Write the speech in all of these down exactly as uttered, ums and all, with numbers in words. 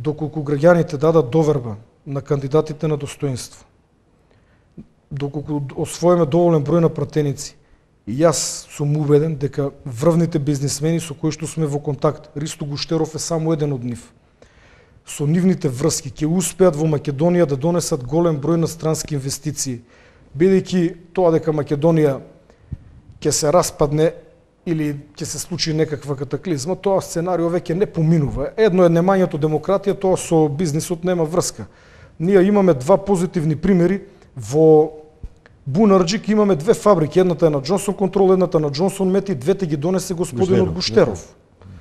доколку граѓаните дадат доверба на кандидатите на достоинство, доколку освоиме доволен број на пратеници, и јас сум убеден дека врвните бизнисмени со кои што сме во контакт, Ристо Гуштеров е само еден од нив, со нивните врски ќе успеат во Македонија да донесат голем број на странски инвестиции, бидејќи тоа дека Македонија ќе се распадне или ќе се случи некаква катаклизма, тоа сценарио веќе не поминува. Едно е немањето демократија, тоа со бизнисот нема врска. Ние имаме два позитивни примери. Во Бунарџик имаме две фабрики, едната е на Джонсон Контрол, едната на Джонсон Мет, и двете ги донесе господинот Гуштеров.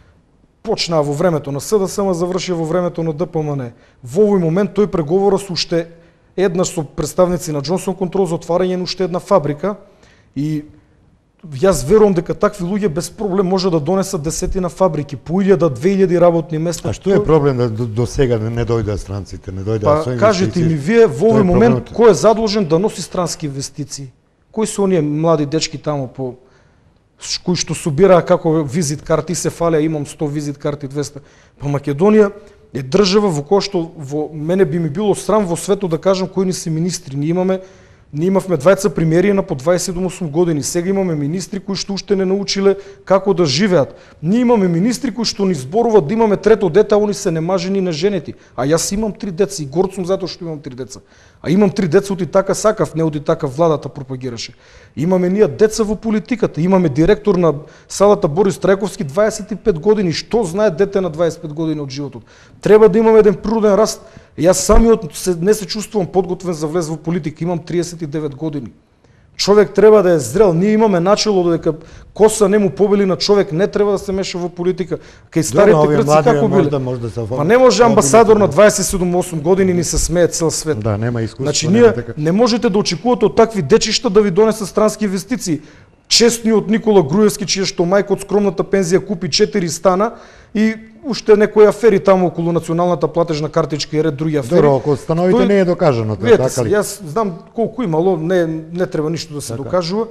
Почнаа во времето на СДСМ, заврши во времето на ДПМН. Во овој момент тој преговора со уште еднаш со представници на Джонсон Контрол за отварање на уште една фабрика, и јас верувам дека такви луѓе без проблем може да донесат десетина фабрики, по илјада, две илјади работни места. А што е проблем да до, до сега не дојдат странците, не дојдат па, кажете ми вие во овој момент кој е задолжен да носи странски инвестиции? Кои се оние млади дечки таму по кои што собираа како визит карти, се фалеа имам сто визит карти, двеста. Па Македонија е држава во која што во мене би ми било срам во светот да кажам кои ни се министри. Ние имаме Ние имавме двајца премиери на по дваесет до осум години. Сега имаме министри кои што уште не научиле како да живеат. Ние имаме министри кои што ни зборуваат да имаме трето дете, а они се немажени, неженети. А јас имам три деца и горд сум затоа што имам три деца. А имам три деца од и така сакав, не од и така владата пропагираше. Имаме ние деца во политиката, имаме директор на салата Борис Трајковски дваесет и пет години. Што знае дете на дваесет и пет години од животот? Треба да имаме еден природен раст. Јас самиот се, не се чувствувам подготвен за влез во политика, имам триесет и девет години. Човек треба да е зрел. Ние имаме начело дека коса не му побели на човек, не треба да се меша во политика. Кај старите грци како биле? Да може да се Па не може амбасадор на дваесет и седум осум години ни се смее цел свет. Да, нема искуство. Значи ние не можете да очекувате од такви дечишта да ви донесат странски инвестиции. Честниот Никола Груевски, чија што мајка од скромната пензија купи четири стана и уште некои афери таму околу националната платежна картичка и ред други афери. Добро, околу становите тој, не е докажано тоа, така ли? Јас знам колку имало, не не треба ништо да се така докажува.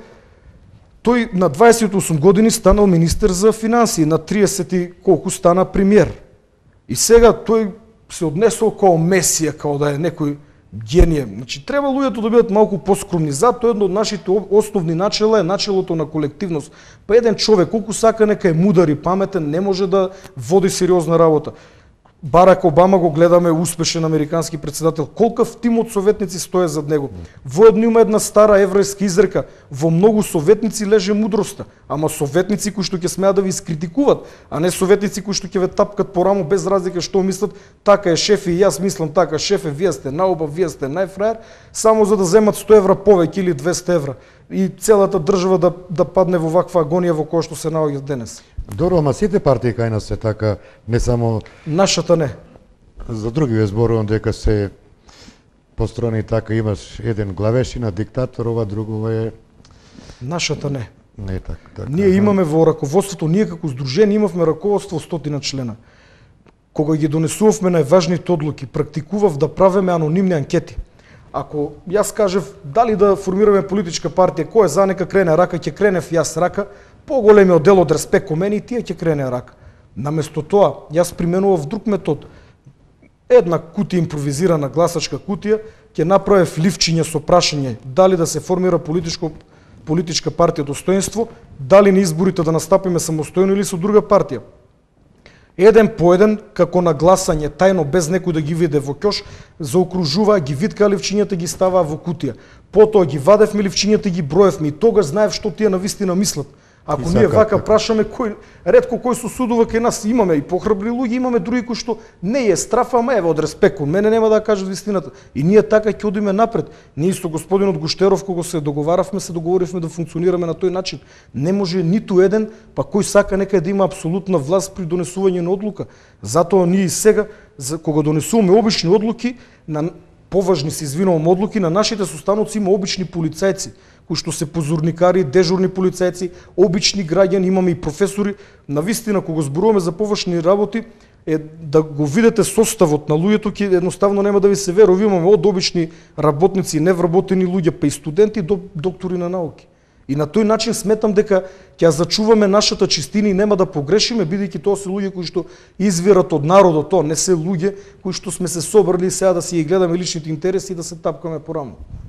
Тој на дваесет и осум години станал министер за финансии, на триесет и колку стана премиер. И сега тој се однесол као месија, као да е некој генije. Значи, треба луѓето да бидат малку поскромни. Затоа едно од нашите основни начела е начелото на колективност. Па еден човек, колку сака нека е мудар и паметен, не може да води сериозна работа. Барак Обама го гледаме успешен американски председател. Колкав тим од советници стоја зад него. Воедно има една стара еврејска изрека: во многу советници леже мудроста, ама советници кои што ќе смеат да ви искритикуваат, а не советници кои што ќе ве тапкат по рамо без разлика што мислат, така е шеф и јас мислам така, шефе вие сте наубав, вие сте најфраер, само за да земат сто евра повеќе или двесте евра и целата држава да да падне во ваква агонија во која што се наоѓа денес. Добро, ама сите партии кај нас се така, не само нашата не. За други ве зборувам дека се построени така, имаш еден главешина, диктатор, ова друго е нашата не. Не е така. така ние имаме во раководството, ние како здружение имавме раководство стотина члена. Кога ги донесувавме најважните одлуки, практикував да правиме анонимни анкети. Ако јас кажев дали да формираме политичка партија, кој е за нека крене рака, ќе кренев јас рака, поголемиот дел од респект кон мене и тие ќе крене рака. Наместо тоа, јас применував друг метод. Една кутија импровизирана гласачка кутија, ќе направев ливчиња со прашање дали да се формира политичко политичка партија Достоинство, дали на изборите да настапиме самостојно или со друга партија. Еден по еден, како на гласање, тајно, без некој да ги виде во ќош, заокружува, ги виткаа ливчињата, ги ставаа во кутија. Потоа ги вадевме ливчињата, ги броевме и тогаш знаев што тие навистина мислат. Ако ние вака прашаме кој ретко кој се судува кај нас, имаме и похрабри луѓе, имаме други кои што не е страф, ама еве од респект кон мене нема да кажат вистината. И ние така ќе одиме напред. Ние со господинот Гуштеров кога се договаравме, се договоривме да функционираме на тој начин. Не може ниту еден, па кој сака нека да има апсолутна власт при донесување на одлука. Затоа ние и сега за кога донесуваме обични одлуки, на поважни се извинувам одлуки, на нашите состаноци има обични полицајци кои што се позорникари, дежурни полицајци, обични граѓани, имаме и професори. Навистина кога зборуваме за поважни работи, е да го видите составот на луѓето, ќе едноставно нема да ви се верува. Имаме од обични работници, невработени луѓе, па и студенти до доктори на науки. И на тој начин сметам дека ќе зачуваме нашата чистина и нема да погрешиме, бидејќи тоа се луѓе кои што извират од народот, тоа не се луѓе кои што сме се собрали сега да си ги гледаме личните интереси и да се тапкаме по рамо.